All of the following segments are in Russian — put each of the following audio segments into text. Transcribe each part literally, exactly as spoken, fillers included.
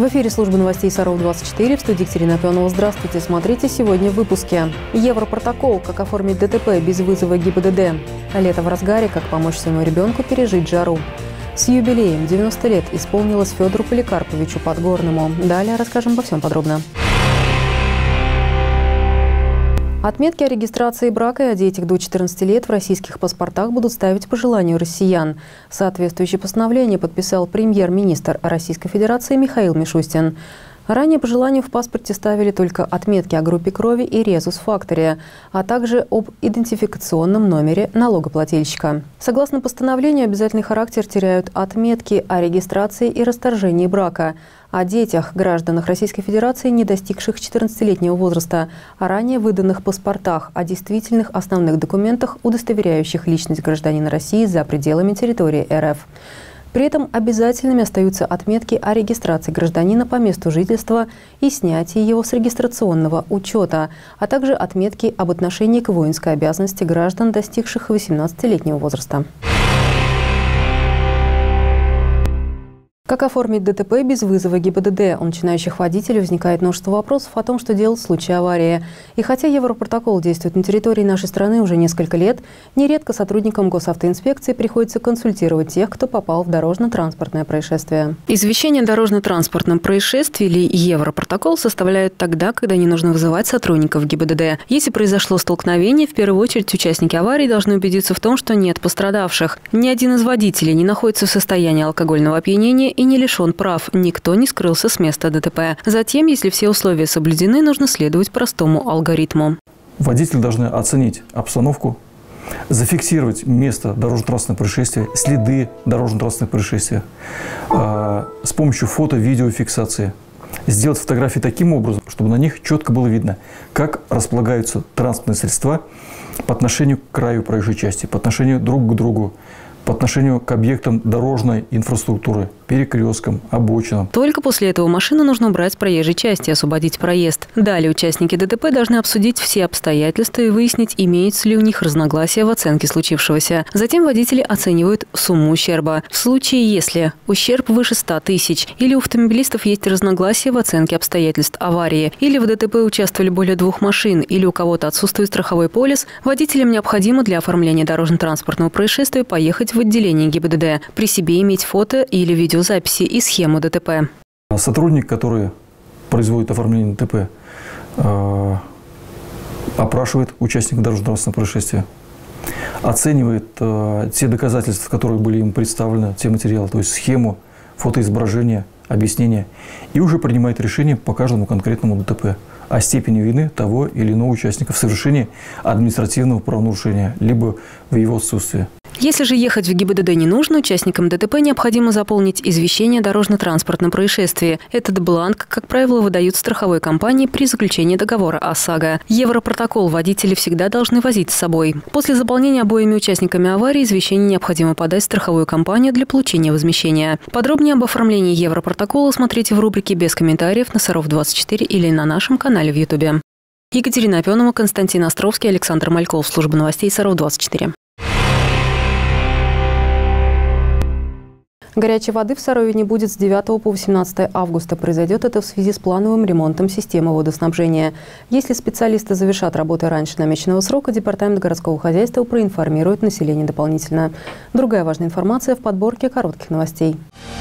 В эфире службы новостей Саров двадцать четыре, в студии Екатерина Опенова. Здравствуйте. Смотрите сегодня в выпуске. Европротокол. Как оформить ДТП без вызова ГИБДД. Лето в разгаре. Как помочь своему ребенку пережить жару. С юбилеем девяносто лет исполнилось Федору Поликарповичу Подгорному. Далее расскажем обо всем подробно. Отметки о регистрации брака и о детях до четырнадцати лет в российских паспортах будут ставить по желанию россиян. Соответствующее постановление подписал премьер-министр Российской Федерации Михаил Мишустин. Ранее по желанию в паспорте ставили только отметки о группе крови и резус-факторе, а также об идентификационном номере налогоплательщика. Согласно постановлению, обязательный характер теряют отметки о регистрации и расторжении брака, о детях, гражданах Российской Федерации, не достигших четырнадцатилетнего возраста, о ранее выданных паспортах, о действительных основных документах, удостоверяющих личность гражданина России за пределами территории РФ. При этом обязательными остаются отметки о регистрации гражданина по месту жительства и снятии его с регистрационного учета, а также отметки об отношении к воинской обязанности граждан, достигших восемнадцатилетнего возраста. Как оформить ДТП без вызова ГИБДД? У начинающих водителей возникает множество вопросов о том, что делать в случае аварии. И хотя Европротокол действует на территории нашей страны уже несколько лет, нередко сотрудникам госавтоинспекции приходится консультировать тех, кто попал в дорожно-транспортное происшествие. Извещение о дорожно-транспортном происшествии или Европротокол составляют тогда, когда не нужно вызывать сотрудников ГИБДД. Если произошло столкновение, в первую очередь участники аварии должны убедиться в том, что нет пострадавших. Ни один из водителей не находится в состоянии алкогольного опьянения и не лишен прав. Никто не скрылся с места ДТП. Затем, если все условия соблюдены, нужно следовать простому алгоритму. Водители должны оценить обстановку, зафиксировать место дорожно-транспортного происшествия, следы дорожно-транспортного происшествия э, с помощью фото-видеофиксации. Сделать фотографии таким образом, чтобы на них четко было видно, как располагаются транспортные средства по отношению к краю проезжей части, по отношению друг к другу, по отношению к объектам дорожной инфраструктуры, перекресткам, обочинам. Только после этого машину нужно убрать с проезжей части и освободить проезд. Далее участники ДТП должны обсудить все обстоятельства и выяснить, имеются ли у них разногласия в оценке случившегося. Затем водители оценивают сумму ущерба. В случае, если ущерб выше ста тысяч, или у автомобилистов есть разногласия в оценке обстоятельств аварии, или в ДТП участвовали более двух машин, или у кого-то отсутствует страховой полис, водителям необходимо для оформления дорожно-транспортного происшествия поехать в отделение ГИБДД, при себе иметь фото или видеозаписи и схему ДТП. Сотрудник, который производит оформление ДТП, э, опрашивает участника дорожно-транспортного происшествия, оценивает э, те доказательства, которые были ему представлены, те материалы, то есть схему, фотоизображение, объяснение, и уже принимает решение по каждому конкретному ДТП о степени вины того или иного участника в совершении административного правонарушения, либо в его отсутствии. Если же ехать в ГИБДД не нужно, участникам ДТП необходимо заполнить извещение о дорожно-транспортном происшествии. Этот бланк, как правило, выдают страховой компании при заключении договора ОСАГО. Европротокол водители всегда должны возить с собой. После заполнения обоими участниками аварии извещение необходимо подать в страховую компанию для получения возмещения. Подробнее об оформлении Европротокола смотрите в рубрике «Без комментариев» на Саров двадцать четыре или на нашем канале в Ютубе. Екатерина Опенова, Константин Островский, Александр Мальков. Служба новостей Саров двадцать четыре. Горячей воды в Сарове не будет с девятого по восемнадцатое августа. Произойдет это в связи с плановым ремонтом системы водоснабжения. Если специалисты завершат работы раньше намеченного срока, Департамент городского хозяйства проинформирует население дополнительно. Другая важная информация в подборке коротких новостей.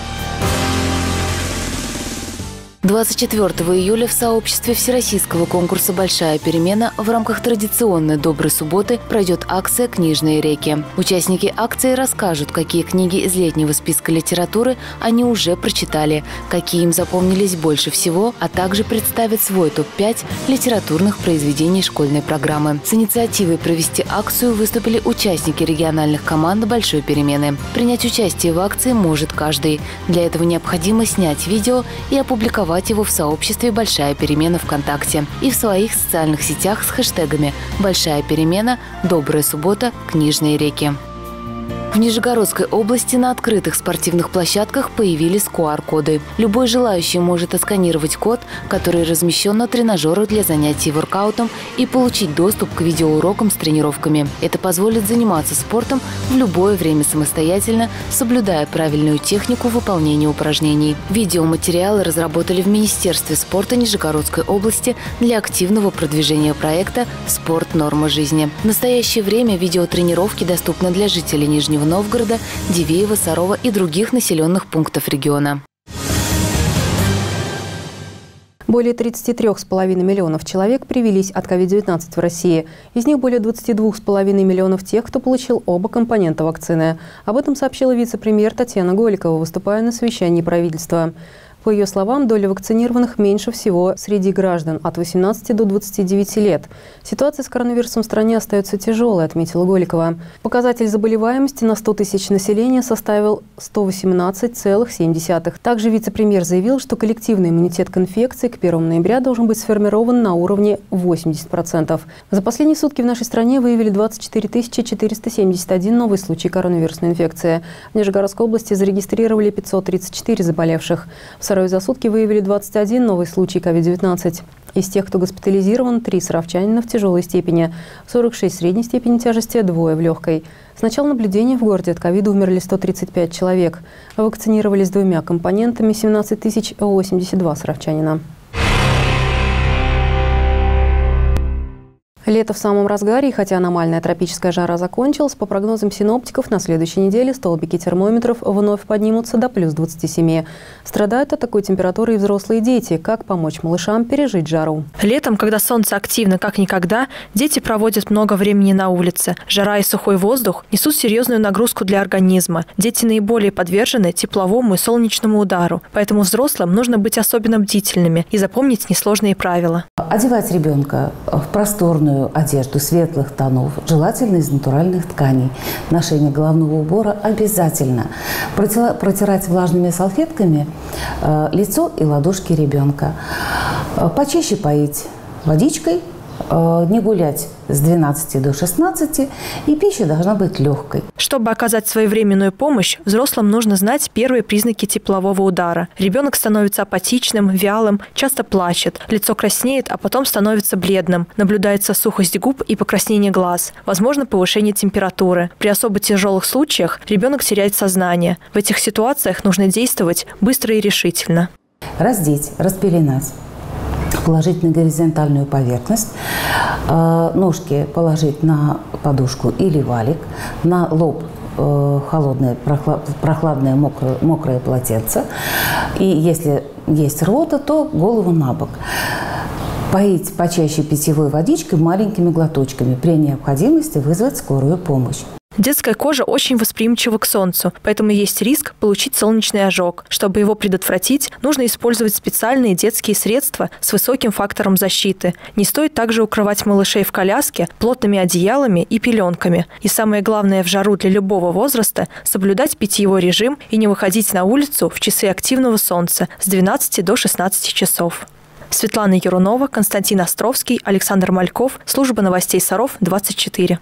двадцать четвёртого июля в сообществе Всероссийского конкурса «Большая перемена» в рамках традиционной «Доброй субботы» пройдет акция «Книжные реки». Участники акции расскажут, какие книги из летнего списка литературы они уже прочитали, какие им запомнились больше всего, а также представят свой топ пять литературных произведений школьной программы. С инициативой провести акцию выступили участники региональных команд «Большой перемены». Принять участие в акции может каждый. Для этого необходимо снять видео и опубликовать его в сообществе «Большая перемена» ВКонтакте и в своих социальных сетях с хэштегами «Большая перемена», «Добрая суббота», «Книжные реки». В Нижегородской области на открытых спортивных площадках появились ку ар коды. Любой желающий может отсканировать код, который размещен на тренажерах для занятий воркаутом, и получить доступ к видеоурокам с тренировками. Это позволит заниматься спортом в любое время самостоятельно, соблюдая правильную технику выполнения упражнений. Видеоматериалы разработали в Министерстве спорта Нижегородской области для активного продвижения проекта «Спорт. Норма жизни». В настоящее время видеотренировки доступны для жителей Нижнего Новгорода, Дивеева, Сарова и других населенных пунктов региона. Более тридцати трёх с половиной миллионов человек привились от ковид девятнадцать в России. Из них более двадцати двух с половиной миллионов тех, кто получил оба компонента вакцины. Об этом сообщила вице-премьер Татьяна Голикова, выступая на совещании правительства. По ее словам, доля вакцинированных меньше всего среди граждан от восемнадцати до двадцати девяти лет. Ситуация с коронавирусом в стране остается тяжелой, отметила Голикова. Показатель заболеваемости на сто тысяч населения составил сто восемнадцать целых семь десятых. Также вице-премьер заявил, что коллективный иммунитет к инфекции к первому ноября должен быть сформирован на уровне восьмидесяти процентов. За последние сутки в нашей стране выявили двадцать четыре тысячи четыреста семьдесят один новый случай коронавирусной инфекции. В Нижегородской области зарегистрировали пятьсот тридцать четыре заболевших. В Сарове за сутки выявили двадцать один новый случай ковид девятнадцать. Из тех, кто госпитализирован, три саровчанина в тяжелой степени, сорок шесть в средней степени тяжести, двое в легкой. С начала наблюдения в городе от ковида умерли сто тридцать пять человек. Вакцинировались двумя компонентами семнадцать тысяч восемьдесят два саровчанина. Лето в самом разгаре, и хотя аномальная тропическая жара закончилась, по прогнозам синоптиков, на следующей неделе столбики термометров вновь поднимутся до плюс двадцати семи. Страдают от такой температуры и взрослые дети. Как помочь малышам пережить жару? Летом, когда солнце активно как никогда, дети проводят много времени на улице. Жара и сухой воздух несут серьезную нагрузку для организма. Дети наиболее подвержены тепловому и солнечному удару. Поэтому взрослым нужно быть особенно бдительными и запомнить несложные правила. Одевать ребенка в просторную одежду светлых тонов, желательно из натуральных тканей. Ношение головного убора обязательно. Протирать влажными салфетками э, лицо и ладошки ребенка. Почаще поить водичкой, э, не гулять с двенадцати до шестнадцати, и пища должна быть легкой. Чтобы оказать своевременную помощь, взрослым нужно знать первые признаки теплового удара. Ребенок становится апатичным, вялым, часто плачет, лицо краснеет, а потом становится бледным. Наблюдается сухость губ и покраснение глаз. Возможно повышение температуры. При особо тяжелых случаях ребенок теряет сознание. В этих ситуациях нужно действовать быстро и решительно. Раздеть, распеленать. Положить на горизонтальную поверхность, ножки положить на подушку или валик, на лоб холодное, прохладное, мокрое, мокрое полотенце. И если есть рвота, то голову на бок. Поить почаще питьевой водичкой маленькими глоточками. При необходимости вызвать скорую помощь. Детская кожа очень восприимчива к солнцу, поэтому есть риск получить солнечный ожог. Чтобы его предотвратить, нужно использовать специальные детские средства с высоким фактором защиты. Не стоит также укрывать малышей в коляске плотными одеялами и пеленками. И самое главное в жару для любого возраста – соблюдать питьевой режим и не выходить на улицу в часы активного солнца с двенадцати до шестнадцати часов. Светлана Ярунова, Константин Островский, Александр Мальков. Служба новостей Саров, двадцать четыре.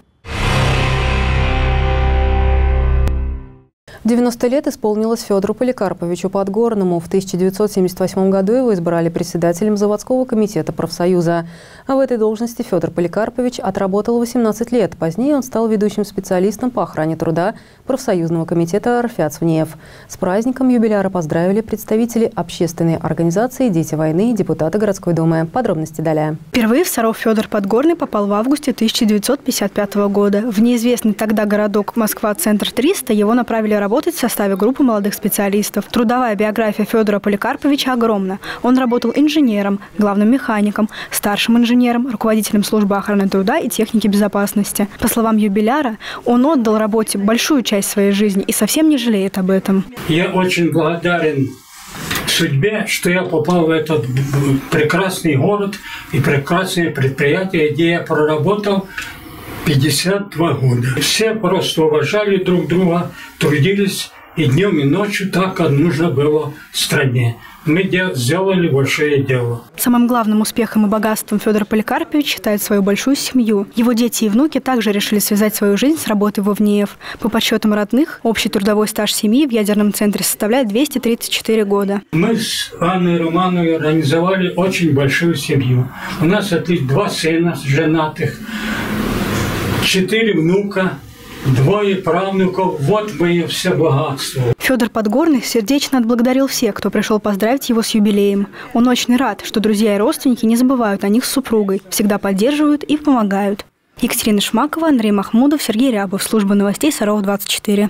девяносто лет исполнилось Федору Поликарповичу Подгорному. В тысяча девятьсот семьдесят восьмом году его избрали председателем заводского комитета профсоюза. А в этой должности Федор Поликарпович отработал восемнадцать лет. Позднее он стал ведущим специалистом по охране труда профсоюзного комитета РФЯЦ-ВНЕФ. С праздником юбиляра поздравили представители общественной организации «Дети войны» и депутаты городской думы. Подробности далее. Впервые в Саров Федор Подгорный попал в августе тысяча девятьсот пятьдесят пятого года. В неизвестный тогда городок Москва-Центр триста его направили работать в составе группы молодых специалистов. Трудовая биография Федора Поликарповича огромна. Он работал инженером, главным механиком, старшим инженером, руководителем службы охраны труда и техники безопасности. По словам юбиляра, он отдал работе большую часть своей жизни и совсем не жалеет об этом. Я очень благодарен судьбе, что я попал в этот прекрасный город и прекрасное предприятие, где я проработал пятьдесят два года. Все просто уважали друг друга, трудились и днем, и ночью, так, как нужно было стране. Мы сделали большое дело. Самым главным успехом и богатством Федор Поликарпович считает свою большую семью. Его дети и внуки также решили связать свою жизнь с работой во ВНИЭФ. По подсчетам родных, общий трудовой стаж семьи в ядерном центре составляет двести тридцать четыре года. Мы с Анной Романовой организовали очень большую семью. У нас отлично два сына женатых, четыре внука, двое правнуков. Вот мое все богатство. Федор Подгорный сердечно отблагодарил всех, кто пришел поздравить его с юбилеем. Он очень рад, что друзья и родственники не забывают о них с супругой, всегда поддерживают и помогают. Екатерина Шмакова, Андрей Махмудов, Сергей Рябов. Служба новостей Саров двадцать четыре.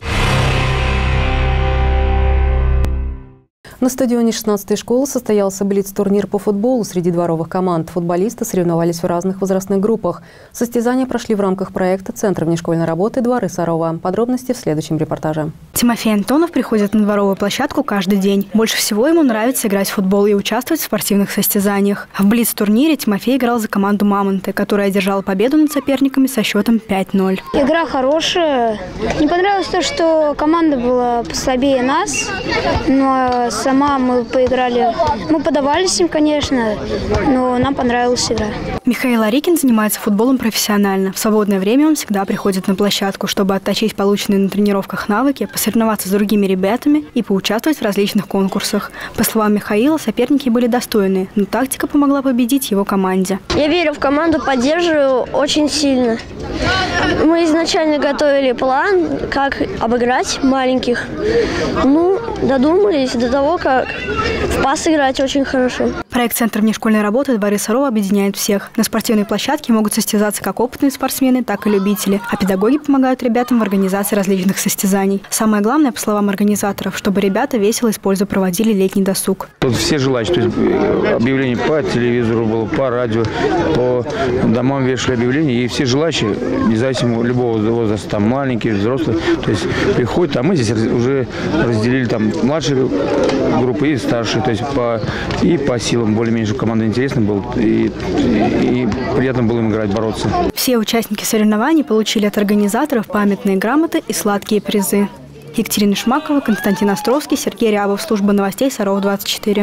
На стадионе шестнадцатой школы состоялся блиц-турнир по футболу среди дворовых команд. Футболисты соревновались в разных возрастных группах. Состязания прошли в рамках проекта Центра внешкольной работы «Дворы Сарова». Подробности в следующем репортаже. Тимофей Антонов приходит на дворовую площадку каждый день. Больше всего ему нравится играть в футбол и участвовать в спортивных состязаниях. В блиц-турнире Тимофей играл за команду «Мамонты», которая одержала победу над соперниками со счетом пять ноль. Игра хорошая. Не понравилось то, что команда была послабее нас, но сама мы поиграли. Мы подавались им, конечно, но нам понравилась игра. Михаил Арикин занимается футболом профессионально. В свободное время он всегда приходит на площадку, чтобы отточить полученные на тренировках навыки, посоревноваться с другими ребятами и поучаствовать в различных конкурсах. По словам Михаила, соперники были достойные, но тактика помогла победить его команде. Я верю в команду, поддерживаю очень сильно. Мы изначально готовили план, как обыграть маленьких. Ну, додумались до того, как в пас играть очень хорошо. Проект «Центр внешкольной работы «Дворы Сарова» объединяет всех. На спортивной площадке могут состязаться как опытные спортсмены, так и любители. А педагоги помогают ребятам в организации различных состязаний. Самое главное, по словам организаторов, чтобы ребята весело и с пользой проводили летний досуг. Тут все желающие, то есть объявление по телевизору было, по радио, по домам вешали объявления, и все желающие, независимо любого возраста, там маленькие, взрослые, то есть приходят, а мы здесь уже разделили там младшие группы и старшие, то есть по, и по силам более-менее команда интересна была, и, и, и приятно было им играть, бороться. Все участники соревнований получили от организаторов памятные грамоты и сладкие призы. Екатерина Шмакова, Константин Островский, Сергей Рябов. Служба новостей Саров двадцать четыре.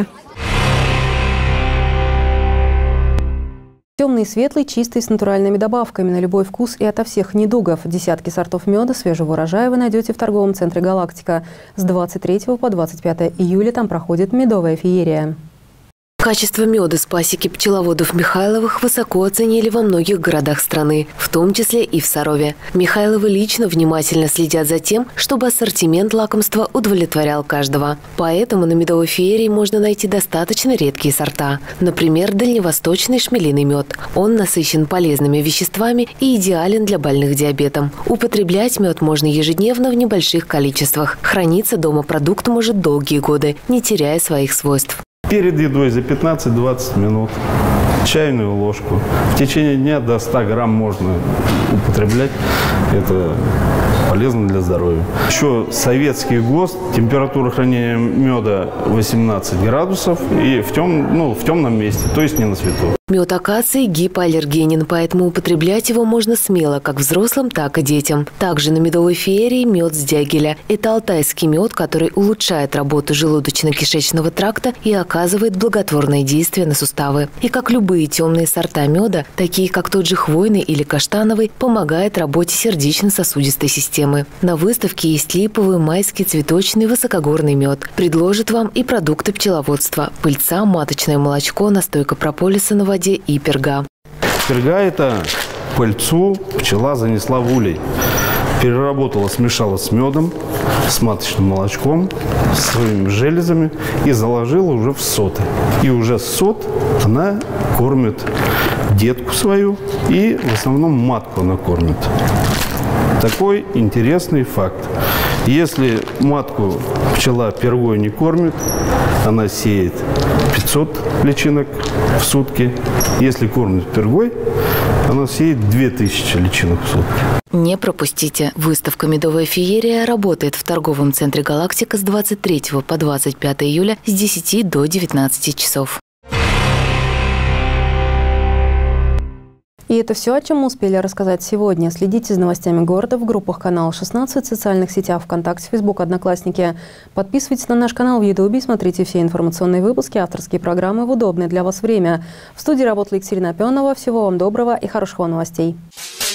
Темный, светлый, чистый, с натуральными добавками на любой вкус и ото всех недугов. Десятки сортов меда свежего урожая вы найдете в торговом центре «Галактика». С двадцать третьего по двадцать пятое июля там проходит медовая феерия. Качество меда с пасеки пчеловодов Михайловых высоко оценили во многих городах страны, в том числе и в Сарове. Михайловы лично внимательно следят за тем, чтобы ассортимент лакомства удовлетворял каждого. Поэтому на медовой феерии можно найти достаточно редкие сорта. Например, дальневосточный шмелиный мед. Он насыщен полезными веществами и идеален для больных диабетом. Употреблять мед можно ежедневно в небольших количествах. Храниться дома продукт может долгие годы, не теряя своих свойств. Перед едой за пятнадцать-двадцать минут чайную ложку. В течение дня до ста грамм можно употреблять. Это полезно для здоровья. Еще советский ГОСТ, температура хранения меда восемнадцать градусов и в, тем, ну, в темном месте, то есть не на свету. Мед акации гипоаллергенен, поэтому употреблять его можно смело, как взрослым, так и детям. Также на медовой феерии мед с дягеля. Это алтайский мед, который улучшает работу желудочно-кишечного тракта и оказывает благотворное действие на суставы. И как любые темные сорта меда, такие как тот же хвойный или каштановый, помогает работе сердечно-сосудистой системы. На выставке есть липовый, майский, цветочный, высокогорный мед. Предложат вам и продукты пчеловодства: пыльца, маточное молочко, настойка прополиса на воде и перга. Перга – это пыльцу пчела занесла в улей. Переработала, смешала с медом, с маточным молочком, с своими железами и заложила уже в соты. И уже сот она кормит детку свою и в основном матку она кормит. Такой интересный факт. Если матку пчела пергой не кормит, она сеет пятьсот личинок в сутки. Если кормит пергой, она сеет две тысячи личинок в сутки. Не пропустите. Выставка «Медовая феерия» работает в торговом центре «Галактика» с двадцать третьего по двадцать пятое июля с десяти до девятнадцати часов. И это все, о чем мы успели рассказать сегодня. Следите за новостями города в группах канала шестнадцать, в социальных сетях ВКонтакте, Фейсбук, Одноклассники. Подписывайтесь на наш канал в Ютубе, смотрите все информационные выпуски, авторские программы в удобное для вас время. В студии работала Екатерина Пионова. Всего вам доброго и хороших вам новостей.